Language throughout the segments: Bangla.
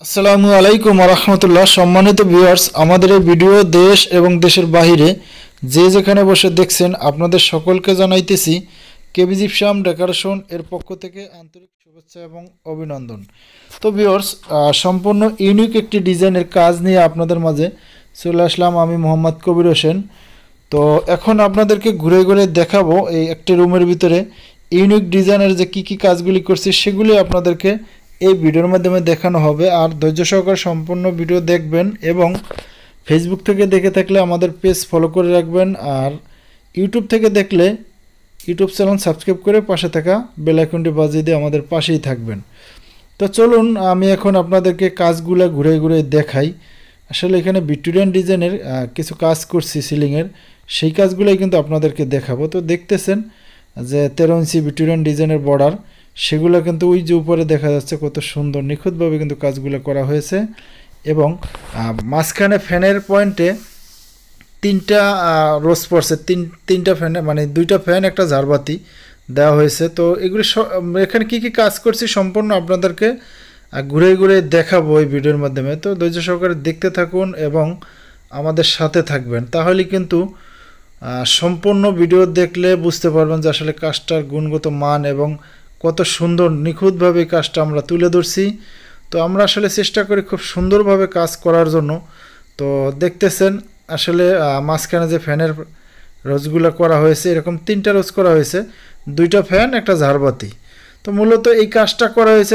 আসসালামু আলাইকুম রহমতুল্লাহ। সম্মানিত ভিউয়ার্স, আমাদের এই ভিডিও দেশ এবং দেশের বাহিরে যে যেখানে বসে দেখছেন আপনাদের সকলকে জানাইতেছি কেবি জিপসাম ডেকোরেশন এর পক্ষ থেকে আন্তরিক শুভেচ্ছা এবং অভিনন্দন। তো ভিউয়ার্স, সম্পূর্ণ ইউনিক একটি ডিজাইনের কাজ নিয়ে আপনাদের মাঝে চলে আসলাম। আমি মোহাম্মদ কবির হোসেন। তো এখন আপনাদেরকে ঘুরে ঘুরে দেখাবো এই একটি রুমের ভিতরে ইউনিক ডিজাইনের যে কী কাজগুলি করছি সেগুলি আপনাদেরকে এই ভিডিওর মাধ্যমে দেখানো হবে। আর ধৈর্য সহকারে সম্পূর্ণ ভিডিও দেখবেন এবং ফেসবুক থেকে দেখে থাকলে আমাদের পেজ ফলো করে রাখবেন। আর ইউটিউব থেকে দেখলে ইউটিউব চ্যানেল সাবস্ক্রাইব করে পাশে থাকা বেল আইকনটি বাজিয়ে দিয়ে আমাদের পাশেই থাকবেন। তো চলুন আমি এখন আপনাদেরকে কাজগুলো ঘুরে ঘুরে দেখাই। আসলে এখানে ভিক্টোরিয়ান ডিজাইনের কিছু কাজ করছি সিলিংয়ের, সেই কাজগুলোই কিন্তু আপনাদেরকে দেখাবো। তো দেখতেছেন যে 13 ইঞ্চি ভিক্টোরিয়ান ডিজাইনের বর্ডার, সেগুলো কিন্তু ওই যে উপরে দেখা যাচ্ছে কত সুন্দর নিখুঁতভাবে কিন্তু কাজগুলো করা হয়েছে। এবং মাঝখানে ফ্যানের পয়েন্টে তিনটা রোজ পড়ছে, তিনটা ফ্যানে মানে দুইটা ফ্যান একটা ঝাড়বাতি দেওয়া হয়েছে। তো এগুলি এখানে কি কাজ করছি সম্পূর্ণ আপনাদেরকে ঘুরে ঘুরে দেখাবো এই ভিডিওর মাধ্যমে। তো ধৈর্য সহকারে দেখতে থাকুন এবং আমাদের সাথে থাকবেন, তাহলে কিন্তু সম্পূর্ণ ভিডিও দেখলে বুঝতে পারবেন যে আসলে কাজটার গুণগত মান এবং কত সুন্দর নিখুঁতভাবে কাজটা আমরা তুলে ধরছি। তো আমরা আসলে চেষ্টা করি খুব সুন্দরভাবে কাজ করার জন্য। তো দেখতেছেন আসলে মাঝখানে যে ফ্যানের রোজগুলো করা হয়েছে, এরকম তিনটা রোজ করা হয়েছে, দুইটা ফ্যান একটা ঝাড়বাতি। তো মূলত এই কাজটা করা হয়েছে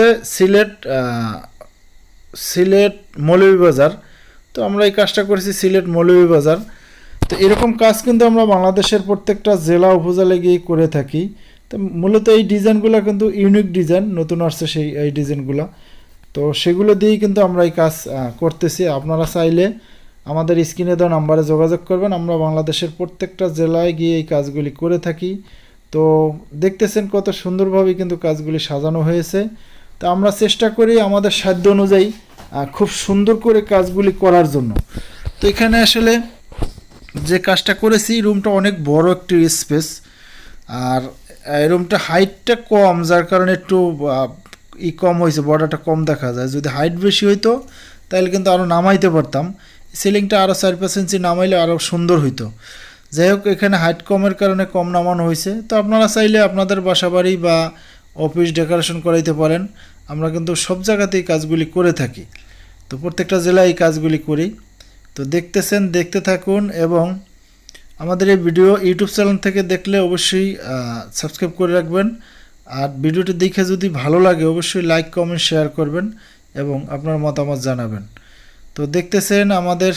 সিলেট মৌলভীবাজার। তো আমরা এই কাজটা করেছি সিলেট মৌলভীবাজার। তো এরকম কাজ কিন্তু আমরা বাংলাদেশের প্রত্যেকটা জেলা উপজেলায় গিয়ে করে থাকি। তো মূলত এই ডিজাইনগুলো কিন্তু ইউনিক ডিজাইন, নতুন আসছে এই ডিজাইনগুলো। তো সেগুলো দিয়েই কিন্তু আমরা এই কাজ করতেছি। আপনারা চাইলে আমাদের স্ক্রিনে দেওয়া নাম্বারে যোগাযোগ করবেন। আমরা বাংলাদেশের প্রত্যেকটা জেলায় গিয়ে এই কাজগুলি করে থাকি। তো দেখতেছেন কত সুন্দরভাবে কিন্তু কাজগুলি সাজানো হয়েছে। তো আমরা চেষ্টা করি আমাদের সাধ্য অনুযায়ী খুব সুন্দর করে কাজগুলি করার জন্য। তো এখানে আসলে যে কাজটা করেছি, রুমটা অনেক বড় একটি স্পেস, আর এই রুমটা হাইটটা কম, যার কারণে একটু কম হয়েছে, বর্ডারটা কম দেখা যায়। যদি হাইট বেশি হইতো তাহলে কিন্তু আরও নামাইতে পারতাম, সিলিংটা আরও 4-5 ইঞ্চি নামাইলে আরও সুন্দর হইতো। যাই হোক, এখানে হাইট কমের কারণে কম নামানো হয়েছে। তো আপনারা চাইলে আপনাদের বাসাবাড়ি বা অফিস ডেকোরেশন করাইতে পারেন। আমরা কিন্তু সব জায়গাতেই কাজগুলি করে থাকি। তো প্রত্যেকটা জেলায় এই কাজগুলি করি। তো দেখতেছেন, দেখতে থাকুন এবং আমাদের এই ভিডিও ইউটিউব চ্যানেল থেকে দেখলে অবশ্যই সাবস্ক্রাইব করে রাখবেন। আর ভিডিওটি দেখে যদি ভালো লাগে অবশ্যই লাইক কমেন্ট শেয়ার করবেন এবং আপনার মতামত জানাবেন। তো দেখতেছেন আমাদের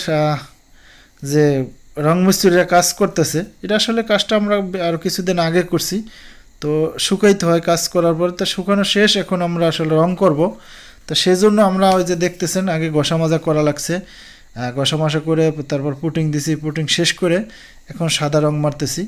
যে রং মিস্ত্রিরা কাজ করতেছে, এটা আসলে কাজটা আমরা আরও কিছুদিন আগে করছি। তো শুকাইতে হয় কাজ করার পরে, তো শুকানো শেষ, এখন আমরা আসলে রং করব। তো সেজন্য আমরা ওই যে দেখতেছেন আগে ঘষা মাজা করা লাগছে, ঘষা মাজা করে তারপর পুটিং দিছি, পুটিং শেষ করে এখন সাদা রং মারতেছি।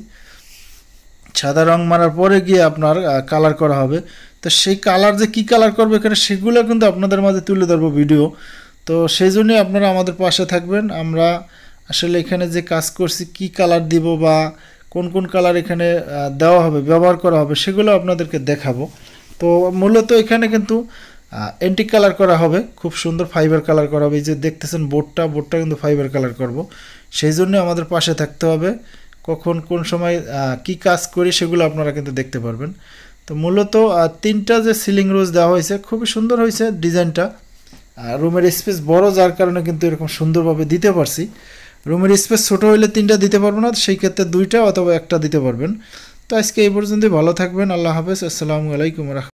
সাদা রং মারার পরে গিয়ে আপনার কালার করা হবে। তো সেই কালার যে কী কালার করবে এখানে সেগুলো কিন্তু আপনাদের মাঝে তুলে ধরবো ভিডিও। তো সেই জন্যই আপনারা আমাদের পাশে থাকবেন। আমরা আসলে এখানে যে কাজ করছি কী কালার দিব বা কোন কোন কালার এখানে দেওয়া হবে, ব্যবহার করা হবে, সেগুলো আপনাদেরকে দেখাবো। তো মূলত এখানে কিন্তু অ্যান্টিক কালার করা হবে, খুব সুন্দর ফাইবার কালার করা হবে। এই যে দেখতেছেন বোর্ডটা কিন্তু ফাইবার কালার করব। সেই জন্য আমাদের পাশে থাকতে হবে। কখন কোন সময় কি কাজ করি সেগুলো আপনারা কিন্তু দেখতে পারবেন। তো মূলত তিনটা যে সিলিং রোজ দেওয়া হয়েছে, খুবই সুন্দর হয়েছে ডিজাইনটা। রুমের স্পেস বড়, যার কারণে কিন্তু এরকম সুন্দরভাবে দিতে পারছি। রুমের স্পেস ছোটো হলে তিনটা দিতে পারবো না, সেই ক্ষেত্রে দুইটা অথবা একটা দিতে পারবেন। তো আজকে এই পর্যন্তই, ভালো থাকবেন, আল্লাহ হাফেজ, আসসালামু আলাইকুম।